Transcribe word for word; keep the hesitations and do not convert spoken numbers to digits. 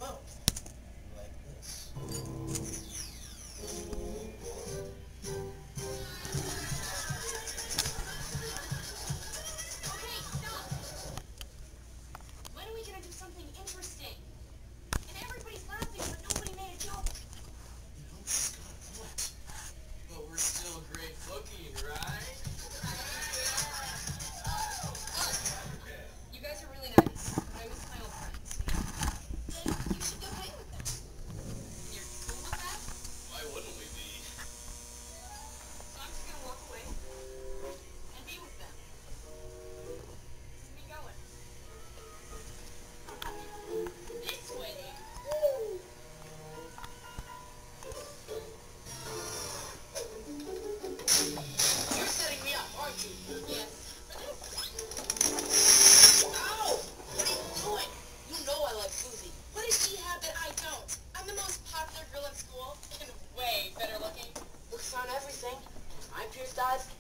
Oh, like this. Okay, stop! When are we gonna do something interesting? And everybody's laughing, but nobody made a joke. You know, Scott, what? But we're still great looking, right? You guys are really nice, but I miss my old friends, you know? Then you should go play with them. You're cool with that? Why wouldn't we be? So I'm just gonna walk away and be with them. This is me going. This way. Woo! You're setting me up, aren't you? Yes. Ow! What are you doing? You know I like Susie. What does she have that I don't? I'm the most popular girl at school and way better looking. Looks aren't everything. My pierced eyes,